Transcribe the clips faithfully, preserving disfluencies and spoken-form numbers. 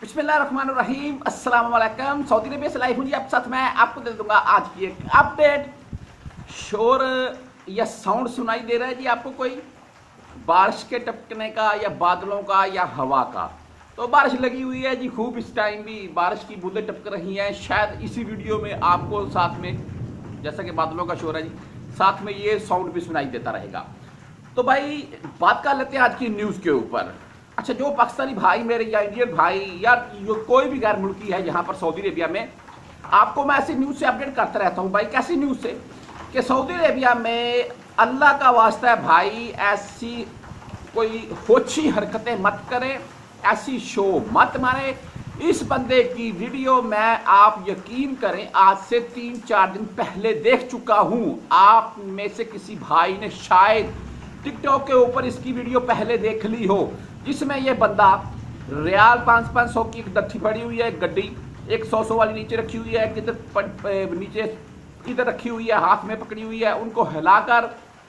बिस्मिल्लाहिर्रहमानिर्रहीम अस्सलाम वालेकुम। सऊदी अरबिया से लाइव हूँ जी आपके साथ। मैं आपको दे दूंगा आज की एक अपडेट। शोर या साउंड सुनाई दे रहा है जी आपको कोई बारिश के टपकने का या बादलों का या हवा का? तो बारिश लगी हुई है जी खूब, इस टाइम भी बारिश की बूंदें टपक रही हैं। शायद इसी वीडियो में आपको साथ में, जैसा कि बादलों का शोर है जी, साथ में ये साउंड भी सुनाई देता रहेगा। तो भाई बात कर लेते हैं आज की न्यूज़ के ऊपर। अच्छा, जो पाकिस्तानी भाई मेरे या इंडियन भाई या कोई भी गैर मुल्की है यहाँ पर सऊदी अरेबिया में, आपको मैं ऐसी न्यूज़ से अपडेट करता रहता हूँ भाई। कैसी न्यूज़ से कि सऊदी अरेबिया में अल्लाह का वास्ता है भाई, ऐसी कोई होची हरकतें मत करें, ऐसी शो मत मारे। इस बंदे की वीडियो मैं, आप यकीन करें, आज से तीन चार दिन पहले देख चुका हूँ। आप में से किसी भाई ने शायद टिकटॉक के ऊपर इसकी वीडियो पहले देख ली हो, जिसमें ये बंदा रियाल पाँच पाँच सौ की एक दट्ठी पड़ी हुई है, एक गड्डी एक सौ सौ वाली नीचे रखी हुई है, किधर नीचे इधर रखी हुई है, हाथ में पकड़ी हुई है, उनको हिलाकर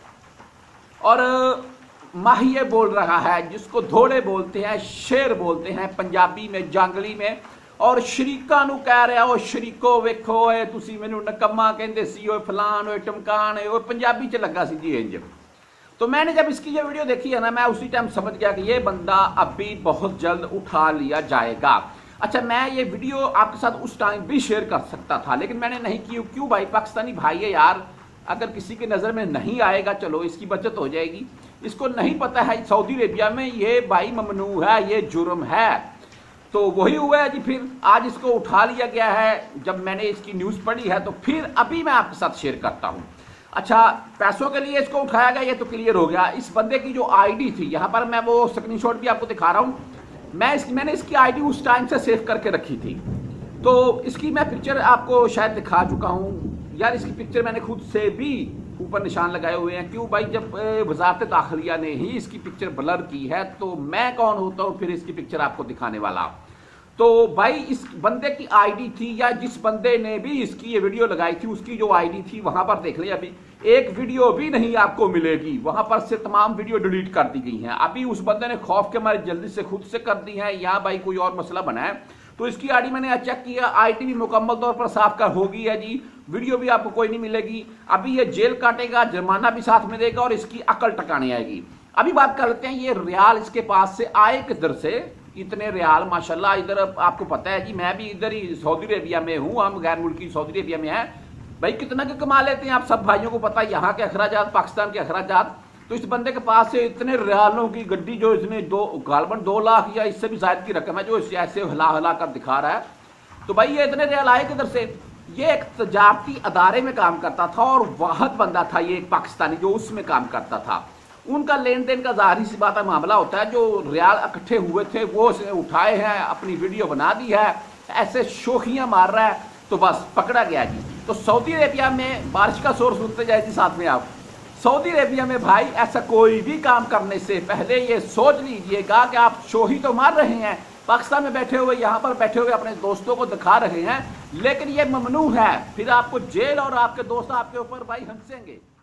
और माहिए बोल रहा है, जिसको धोड़े बोलते हैं, शेर बोलते हैं पंजाबी में, जांगली में। और शरीका नू कह रहा हो, शरीको वेखो ए तुसी मैनू नकम्मा कहंदे सी, ओए फलान ओए टमकान ओए, पंजाबी च लगा सी जी इंज। तो मैंने जब इसकी ये वीडियो देखी है ना, मैं उसी टाइम समझ गया कि ये बंदा अभी बहुत जल्द उठा लिया जाएगा। अच्छा, मैं ये वीडियो आपके साथ उस टाइम भी शेयर कर सकता था, लेकिन मैंने नहीं की। क्यों भाई? पाकिस्तानी भाई है यार, अगर किसी की नज़र में नहीं आएगा चलो इसकी बचत हो जाएगी। इसको नहीं पता है सऊदी अरेबिया में ये भाई ममनू है, ये जुर्म है। तो वही हुआ है जी, फिर आज इसको उठा लिया गया है। जब मैंने इसकी न्यूज़ पढ़ी है तो फिर अभी मैं आपके साथ शेयर करता हूँ। अच्छा, पैसों के लिए इसको उठाया गया, ये तो क्लियर हो गया। इस बंदे की जो आईडी थी, यहाँ पर मैं वो स्क्रीनशॉट भी आपको दिखा रहा हूँ। मैं इसकी मैंने इसकी आईडी उस टाइम से सेव करके रखी थी, तो इसकी मैं पिक्चर आपको शायद दिखा चुका हूँ यार। इसकी पिक्चर मैंने खुद से भी ऊपर निशान लगाए हुए हैं। क्यों भाई? जब वजारत दाखिलिया ने ही इसकी पिक्चर ब्लर की है, तो मैं कौन होता हूँ फिर इसकी पिक्चर आपको दिखाने वाला। तो भाई इस बंदे की आईडी थी, या जिस बंदे ने भी इसकी ये वीडियो लगाई थी उसकी जो आईडी थी, वहां पर देख लें, अभी एक वीडियो भी नहीं आपको मिलेगी, वहां पर से तमाम वीडियो डिलीट कर दी गई हैं। अभी उस बंदे ने खौफ के मारे जल्दी से खुद से कर दी है, या भाई कोई और मसला बना है। तो इसकी आईडी मैंने चेक किया, आईडी भी मुकम्मल तौर पर साफ कर हो गई है जी। वीडियो भी आपको कोई नहीं मिलेगी। अभी ये जेल काटेगा, जुर्माना भी साथ में देगा और इसकी अकल टकाने आएगी। अभी बात कर लेते हैं ये रियाल इसके पास से आए किधर से, इतने रियाल माशाल्लाह। इधर आपको पता है जी, मैं भी इधर ही सऊदी अरेबिया में हूँ, हम गैर मुल्की सऊदी अरेबिया में है भाई। कितना के कमा लेते हैं आप सब भाइयों को पता है, यहाँ के अखराजात, पाकिस्तान के अखराजात। तो इस बंदे के पास से इतने रियालों की गड्डी, जो इसने दो गालबन दो लाख या इससे भी ज्यादा की रकम है, जो इसे ऐसे हिला हिला कर दिखा रहा है। तो भाई ये इतने रियाल आए किधर से? ये एक तजारती अदारे में काम करता था और वाहद बंदा था ये एक पाकिस्तानी, जो उसमें काम करता था। उनका लेन देन का जाहिर सी बात है मामला होता है। जो रियाल इकट्ठे हुए थे वो उसने उठाए हैं, अपनी वीडियो बना दी है, ऐसे शोखियां मार रहा है, तो बस पकड़ा गया जी। तो सऊदी अरेबिया में बारिश का शोर सुनते जाए जी साथ में आप। सऊदी अरेबिया में भाई ऐसा कोई भी काम करने से पहले ये सोच लीजिएगा कि आप शो ही तो मार रहे हैं, पाकिस्तान में बैठे हुए, यहाँ पर बैठे हुए अपने दोस्तों को दिखा रहे हैं, लेकिन ये ममनू है। फिर आपको जेल और आपके दोस्त आपके ऊपर भाई हंसेंगे।